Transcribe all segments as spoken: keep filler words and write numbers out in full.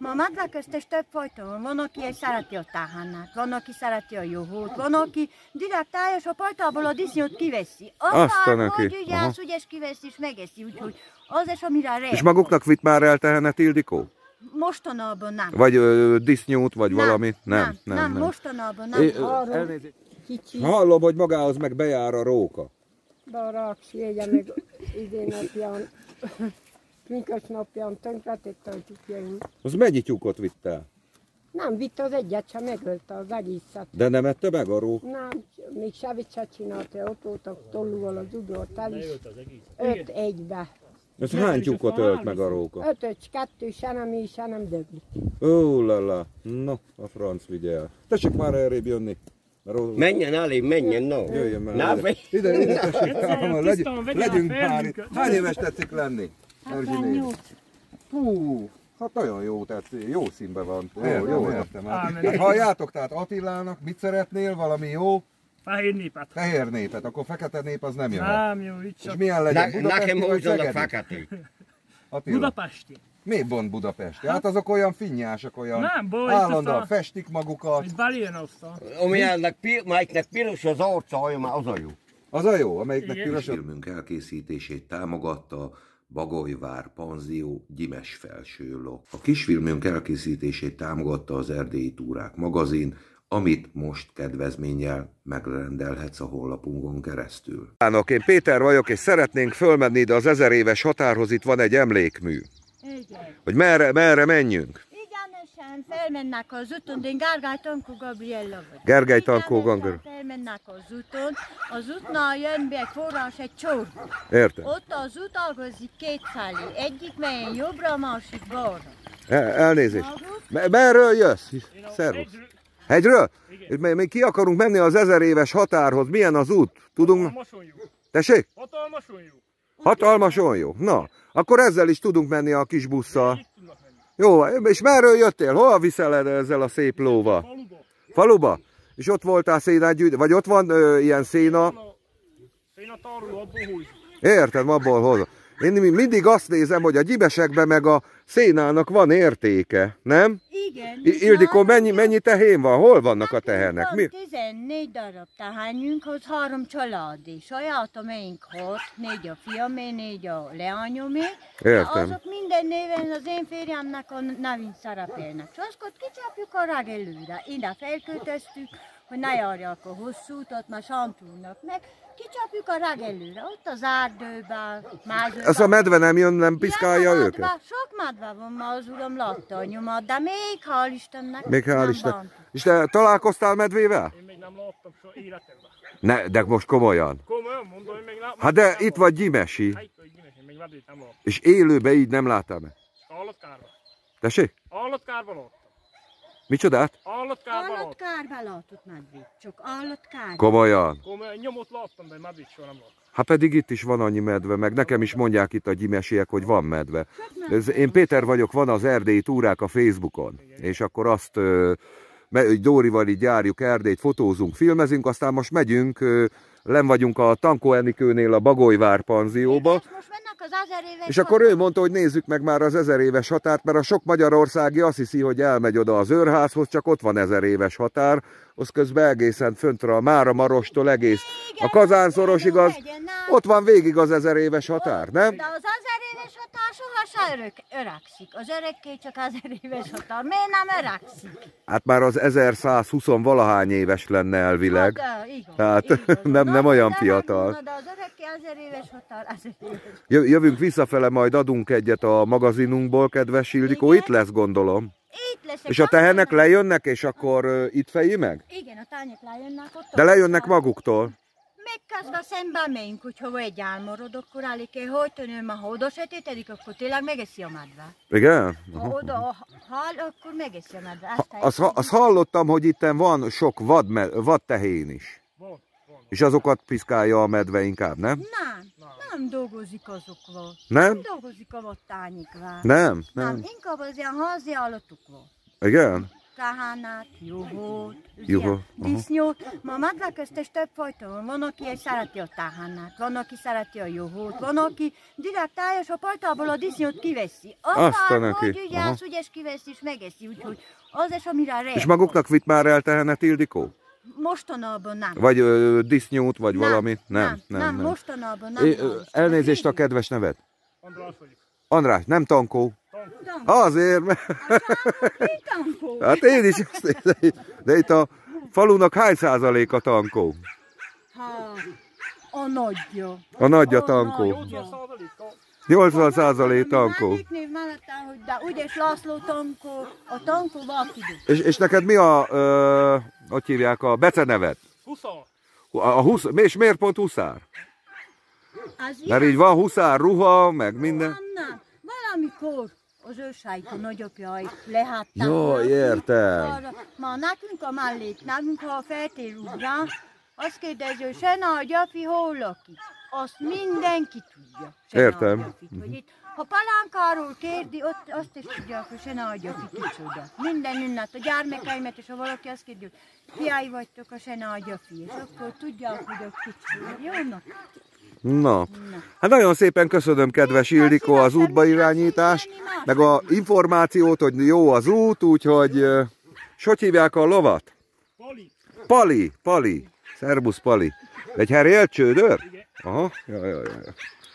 Ma a medve közt is több fajta van. Van, aki szereti a táhánát, van, aki szereti a juhót, van, aki direkt teljes a pajtából a disznyót kiveszi. Aztán, hogy ugye az ügyes kiveszi és megeszi, úgyhogy az is, amire rejt. És maguknak vitt már el tehenet, Ildikó? Mostanában nem. Vagy ö, disznyót, vagy nem, valamit? Nem, nem, nem, nem, nem. Mostanában nem. É, elnézést. Hallom, hogy magához meg bejár a róka. Daraks, jégye meg idén napján, minkas napján tönkretette a tyúkjaink. Az mennyi tyúkot vitt el? Nem vitt az egyet, sem megölte az egészet. De nem ette meg a róka? Nem, még semmit se csinálta, ott voltak tollúval az udort el is. Öt egybe. Ez hány tyúkot ölt meg a róka? Ötöcs, kettő, se nem így, se nem dögli. Ó, lala, no, a franc vigye el. Tessék már errébb jönni. Menjen elé, menjen, no. Jöjjön már. Ide, ide, ide tessék, legyünk, legyünk pár. Hány éves tetszik lenni? Erzsiné? Hú, hát nagyon jó tetszik, jó színben van. Jó, jó értem. Hát halljátok, tehát Attilának mit szeretnél, valami jó? Fehér népet. Fehér népet, akkor fekete nép az nem jöhet. Nem jó, itt csak. És milyen legyen? Ne, nekem hozzanak feketét. Budapesti. Miért pont Budapesti? Hát azok olyan finnyások, olyan nem, baj, állandóan a... festik magukat. Itt belén aztán. Amelyiknek piros az arca, az a jó. Az a jó, amelyiknek piros. Filmünk elkészítését támogatta Bagolyvár Panzió Gyimesfelső-ló. A kisfilmünk elkészítését támogatta az Erdélyi Túrák magazin, amit most kedvezménnyel megrendelhetsz a honlapunkon keresztül. Én Péter vagyok, és szeretnénk fölmenni ide az ezer éves határhoz, itt van egy emlékmű. Igen. Hogy merre, merre menjünk? Igyenesen felmennek az úton, de én Gergely Tankó Gabriella vagyok. Gergely Tankó Gabriella. Felmennek az úton, az útnál jön be egy forrás, egy csor. Értem. Ott az út ágazik kétfelé, egyik melyen jobbra, a másik balra. El, elnézést. Merről jössz? Szervusz. Hegyről? Még ki akarunk menni az ezer éves határhoz. Milyen az út? Tudunk? Hatalmason jó. Tessék? Hatalmason jó. Hatalmason jó. Na, akkor ezzel is tudunk menni a kis busszal. Jó, és merről jöttél? Hol viszel ezzel a szép lóval? Faluba. Faluba? És ott voltál szénát gyűjteni? Vagy ott van ö, ilyen széna? Széna tároló, abból húz. Érted, abból hozom. Én mindig azt nézem, hogy a gyibesekben meg a szénának van értéke, nem? Igen. Ildikó, mennyi, mennyi tehén van? Hol vannak a tehenek? Mi? tizennégy darab tehányunk, az három családi. Sajátoménk hat, négy a fiamé, négy a leányomé. Értem. Azok minden néven az én férjemnek a nevén szerepelnek. És azt kicsapjuk a reggelőre. Ide felköltöztük, hogy ne járják a hosszú utat, mert sántulnak meg. Kicsapjuk a reggelőre, ott az erdőben, mázőben. Ez a medve nem jön, nem piszkálja ja, őket? Medve, sok medve van ma, az uram látta a nyomat, de még hál' Istennek. Még hál' Isten. És te találkoztál medvével? Én még nem láttam soha életemben. Ne, de most komolyan. Komolyan mondom, én még nem. Hát de itt vagy Gyimesi. Hát itt vagy Gyimesi, még medvét nem láttam. És élőben így nem láttál meg? Állatkárba. Tessék? Állatkárba láttam. Micsodát? Állatkárba láttam. Állatkárba látott medvét, csak állatkárba. Komolyan. Komolyan, nyomot láttam, de medvét soha nem láttam. Hát pedig itt is van annyi medve, meg nekem is mondják itt a gyimesiek, hogy van medve. Ez, én Péter vagyok, van az Erdélyi Túrák a Facebookon, és akkor azt, hogy Dórival így járjuk Erdélyt, fotózunk, filmezünk, aztán most megyünk, len vagyunk a Tankó Enikőnél a Bagolyvár Panzióba, és akkor ő mondta, hogy nézzük meg már az ezer éves határt, mert a sok magyarországi azt hiszi, hogy elmegy oda az őrházhoz, csak ott van ezer éves határ, az közben egészen föntre a Mára-Marostól egész a Kazánszorosig, az, ott van végig az ezer éves határ, nem? De az ezer éves határ soha se örök, öregszik. Az örökké csak ezer éves határ. Miért nem öregszik? Hát már az ezerszázhúsz valahány éves lenne elvileg. Hát, igaz, tehát igaz. nem, nem olyan de fiatal. Nem, de az örökké ezer éves határ, ezer éves. Jövünk visszafele, majd adunk egyet a magazinunkból, kedves Ildikó, itt lesz gondolom. Itt lesz. És a tehenek lejönnek, és akkor uh, itt fejé meg? Igen, a tányok lejönnek ott. De lejönnek maguktól. Megkezdve szemben megyünk, hogy hova egy elmarad, akkor elég kell, hogy tönöm, ha oda sötétedik, akkor tényleg megeszi a medve. Igen? Ha oda hal, akkor megeszi a medve. Ha, azt, azt hallottam, hogy itt van sok vad, vad tehén is. Van, van. És azokat piszkálja a medve inkább, nem? Nem, nem dolgozik azokkal. Nem? Nem dolgozik a vattányikval. Nem, nem. Nem, inkább az ilyen házi állatok van. Igen? Tahánát, juhót, Juho, disznót. Ma a madár közt is több fajta van. Van, aki szereti a tahánát, van, aki szereti a juhót, van, aki direkt tájas a pajtából a disznót kiveszi. Azt a neki. Akárhogy ugye Aha. az ügyes kiveszi és megeszi, úgyhogy az is, amire rejt. És maguknak vitt már el tehenet, Ildikó? Mostanában nem. Vagy ö, disznyót, vagy nem, valami? Nem, nem, nem, mostanában nem. É, ö, elnézést a kedves neved. András vagyok. András, nem Tankó. Tankó. Azért, mert... Mi Tankó? Hát én is, azt- de itt a falunak hány százaléka Tankó? Ha, a nagyja. A nagyja A Tankó. nagyja. nyolcvan százaléka. nyolcvan százalék Tankó. Melyik név mellett, hogy de úgyis László Tankó, a Tankó Vakidó. És, és neked mi a, ö, hogy hívják, a beceneved? huszar. A, a husz, és miért pont huszár? Az Mert így van huszár ruha, meg minden. Anna, valamikor az ősájkó nagyapjai lehatták. Jaj, értem. Arra, ma nekünk a mellét, nekünk ha feltér ugrán, azt kérdezi, hogy se nagy api hol lakik. Azt mindenki tudja. Se Értem. nagy apit, hogy itt, ha Palánkáról kérdi, ott azt is tudják, hogy se nagy api kicsoda. Minden ünnep, a gyermekeimet, és ha valaki azt kérdi, hogy fiái vagytok a se nagy api, és akkor tudják, hogy a kicsoda. Jónak. Na, hát nagyon szépen köszönöm, kedves Ildikó, az útbairányítást, meg a információt, hogy jó az út, úgyhogy... ö, És hogy hívják a lovat? Pali. Pali, Pali. Szerbusz, Pali. Egy herjelt csődör? Aha, jaj, jaj, jaj.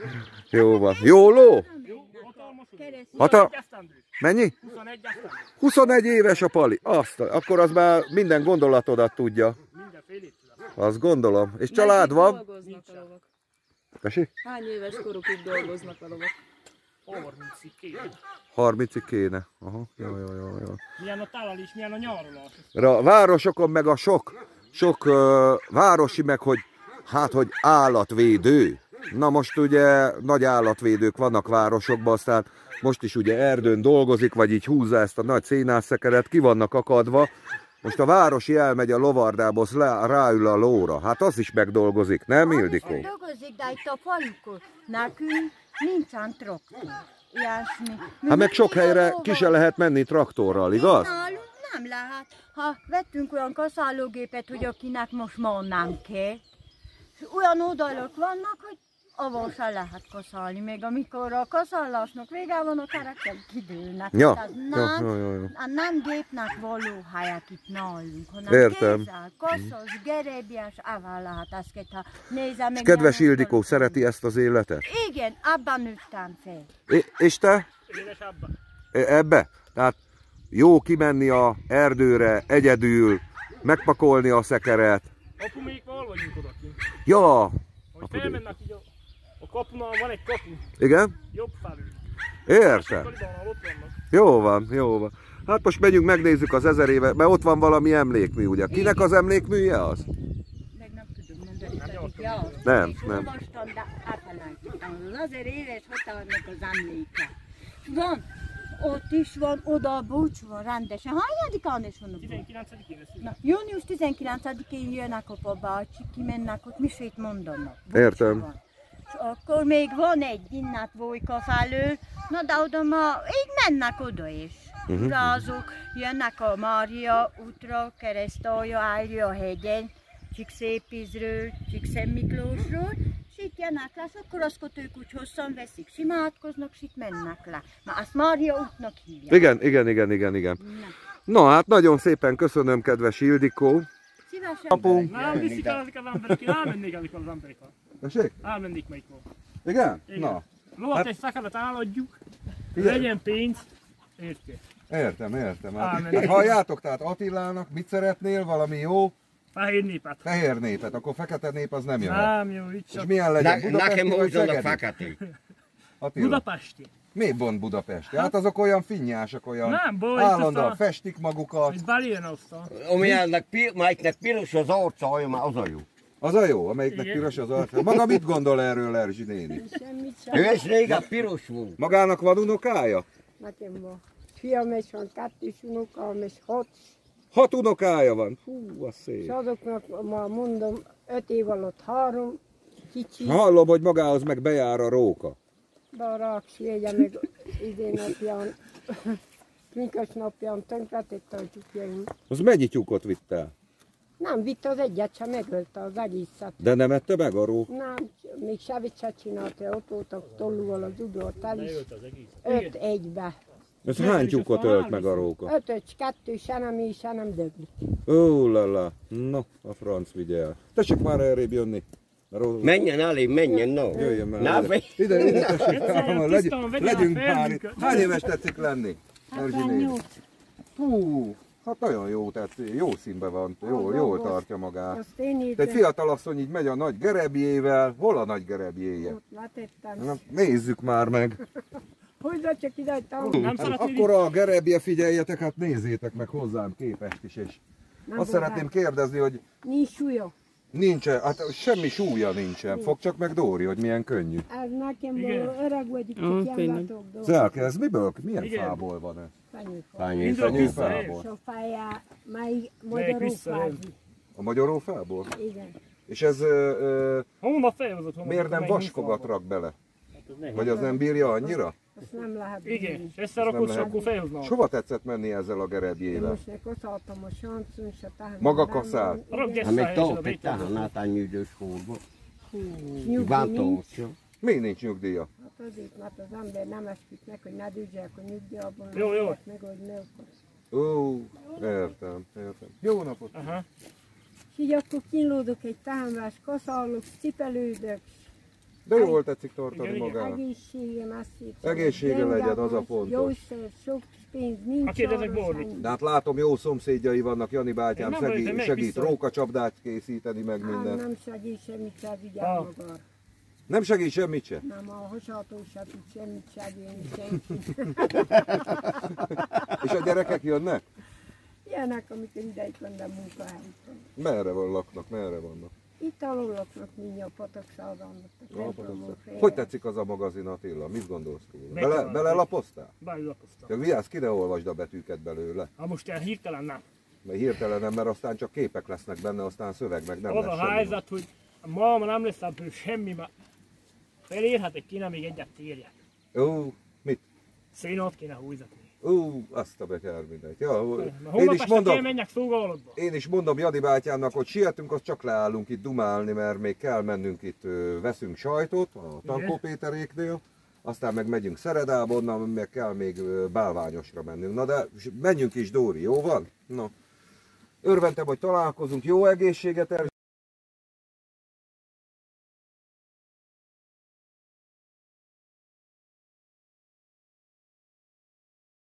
Jó van. Jó ló? Jó, hatalmas. Hata... huszonegy esztendős. Mennyi? huszonegy esztendős. huszonegy éves a Pali. Azt, akkor az már minden gondolatodat tudja. Mindenfélét tudom. Azt gondolom. És család van? Dolgoznak a lovak. Tessék? Hány éves korukig dolgoznak a lovak? harmincig kéne. harmincig kéne. Aha, jó, jó, jó, jó. Milyen a tálal és milyen a nyaralás. A városokon meg a sok, sok uh, városi meg, hogy hát, hogy állatvédő. Na most ugye nagy állatvédők vannak városokban, aztán most is ugye erdőn dolgozik, vagy így húzza ezt a nagy szénásszekeret, ki vannak akadva. Most a városi elmegy a lovardába, az le, ráül a lóra. Hát az is megdolgozik, nem, Ildikó? Az is dolgozik, de itt a falukon nekünk nincsen traktor. Ilyesmi. Mi Hát meg sok mindig a helyre lóval- ki se lehet menni traktorral, igaz? Nálunk nem lehet. Ha vettünk olyan kaszálógépet, hogy akinek most ma nem kell, és olyan oldalak vannak, hogy avval se lehet kaszálni. Még amikor a kaszálásnak vége van, a kerekek kidőlnek. Ja, Tehát ja, nem, ja, ja, ja. nem gépnek való helyek itt nálunk, hanem Értem. kézzel, kaszos, gerebiás, avval lehet ezt, ha nézem. És kedves Ildikó, szereti ezt az életet? Igen, abban nőttem fel. É, és te? Édes abban. Ebbe? Tehát jó kimenni a erdőre egyedül, megpakolni a szekeret. Apu, még val vagyunk odakint. Ja, Hogy felmennek így a, a kapunál, van egy kapu. igen? Jobb felül. Értem. Kalibánál ott vannak. Jó van, jó van. Hát most megyünk, megnézzük az ezer éve, mert ott van valami emlékmű, ugye? Kinek az emlékműje az? Meg nem tudom mondani, pedig ja, Nem, és nem. olvastam, de elfelejtettem. Az azért éves határnak az emléke. És van, ott is van, oda a búcsúva rendesen. Hányadikán is van a búcsú? tizenkilencedikén lesz. Na, június tizenkilencedikén jönnek a papácsik, kimennek ott, misét mondanak. Búcsú Értem. van. És akkor még van egy innát Vojka felől, na de oda ma, így mennek oda is. Mhm. Urázók, jönnek a Mária útra, keresztalja állja a hegyen, Csíkszépízről, Csíkszentmiklósról, és itt jönnek le, és akkor azt ők úgy hosszan veszik, simátkoznak, és itt mennek le. Na, azt Mária útnak hívják. Igen, igen, igen, igen, igen. Na, Na hát nagyon szépen köszönöm, kedves Ildikó. szívesen. Apu. Nem viszik el ezek az emberek, én elmennék ezek az emberek. Tessék? Elmennék melyik ló. Igen? Igen. Na, Lovat Hát- egy szekeret eladjuk, Igen. legyen pénz, érti? értem, értem. Á, Hát, menjünk. hát halljátok, tehát Attilának mit szeretnél? Valami jó Fehér népet. fehér népet, akkor fekete nép az nem jön. Nem jó, itt És csak milyen legyen? Ne, Budapesti nekem vagy úgy vannak Szegedi? feketék. Attila. Budapesti. Mi pont Budapesti? Hát azok olyan finnyások, olyan Nem, baj, állandóan azt a- festik magukat. Itt belén azt a... Amelynek pi, melyiknek piros az arca, már az a jó. Az a jó, amelyiknek Igen. piros az arca. Maga mit gondol erről, Erzsi néni? Semmit sem. Ő is régen piros volt. Magának van unokája? Nekem van. Fiam is van, kettős unokám és hat. Hat unokája van. Hú, az És szép. azoknak ma mondom, öt év alatt három kicsi, Hallom, hogy magához meg bejár a róka. de a ráksvége meg idén napján Minkös napján tönkretette a tyúkjaim. Az mennyi tyúkot vitt el? Nem vitte az egyet sem, megölte az egészet. De nem ette meg a ró? Nem, még semmit se csinálta, ott voltak tollúval az udvartál is. Leölt az egész. Öt egybe. Ez hány tyúkot ölt meg a róka? Ötös, kettő, se nem így, se nem döglik. Ó, lala. No, a franc vigye el. Tessék már errébb jönni. Ró... Menjen elé, menjen, no. Jöjjön már. Na, ide, ide, ide tessék. Egyszerűen Legy, tisztán vegye legyünk a már itt. felműköt. Hány éves tetszik lenni? Erzsi néni? Hú, hát nagyon jó tetszik. Jó színben van. Jó, jól tartja magát. Azt én így, De egy fiatal asszony így megy a nagy gerebjével. Hol a nagy gerebjéje? ott letettem. Na, nézzük már meg. Hozzá csak ide, hogy tam. Nem Hát szeretnél akkor a gerebje, figyeljetek, hát nézzétek meg hozzám képest is. És Nem azt volt szeretném kérdezni, hogy Nincs súlya. nincs-e, hát semmi súlya nincsen. Fog csak meg Dóri, hogy milyen könnyű. Ez nekem Igen. való öreg vagyok, Ó, csak tényleg. ilyen látok dolgok. Zelke, ez miből? Milyen Igen. fából van ez? Fenyőfa. Fányéfa. Mindent vissza, Fenyőfából. és És a feje, mely Melyik magyarul vissza, fázi. A magyarófából? Igen. És ez ö, ö, Honnan felhozott? honnan miért nem melyik vasfogat műfajban? rak bele? Hát ez nehéz. Vagy az nem bírja annyira? Azt nem lehet Igen, bírni. és összerakod, és lehet. akkor felhozna. És hova tetszett menni ezzel a Én gerebjével? most ne koszáltam a sancon, se tehát. Maga kaszál? Rakd Hát még ezt a top, egy helyet, táhan átányűdős hólba. Nyugdíj Van nincs. tolsja. Mi nincs nyugdíja? Hát azért, mert az ember nem esküdt meg, hogy ne düzzsek a nyugdíjabban. Jó, jó. Meg, hogy ne akar. Ó, értem, értem. Jó napot! Aha. És így akkor kínlódok egy támlás, kaszálok, cipelődök, De jól tetszik tartani Igen, igen. magának. egészségem, azt szép. Egészsége legyen, az a fontos. Jószer, sok pénz, nincs. Ha kérdezek arra Borlit. semmi. De hát látom, jó szomszédjai vannak, Jani bátyám Én nem segít, vagyok, de segít meg rókacsapdát készíteni, meg Hát minden. nem segít semmit, se vigyál Ah. magára. Nem segít semmit se? Nem, a hosató se tud semmit segíteni senki. És a gyerekek jönnek? Ilyenek, amikor ideig vendem munkahelyen. Merre van laknak, merre vannak? Itt alul laknak mindjárt patak százalmat. Hogy tetszik az a magazin, Attila? Mit gondolsz róla? Meg Bele, van. belelapoztál? Belelapoztam. Csak vigyázz, ki ne olvasd a betűket belőle. Ha most ilyen hirtelen nem. Mert hirtelen nem, mert aztán csak képek lesznek benne, aztán szöveg meg nem Az lesz a semmi. helyzet, hogy ma nem lesz ebből semmi, mert felérhetek kéne még egyet térjek. Ó, mit? Szénat kéne húzatni. Ó, azt a betyár mindegy. Ja, én Holnap is este mondom, elmenjek Szógalatba. én is mondom Jani bátyámnak, hogy sietünk, az csak leállunk itt dumálni, mert még kell mennünk itt, ö, veszünk sajtot a Tankó Péteréknél, aztán meg megyünk Szeredába, onnan meg kell még ö, Bálványosra mennünk. Na de menjünk is, Dóri, jó van? No. Örventem, hogy találkozunk, jó egészséget,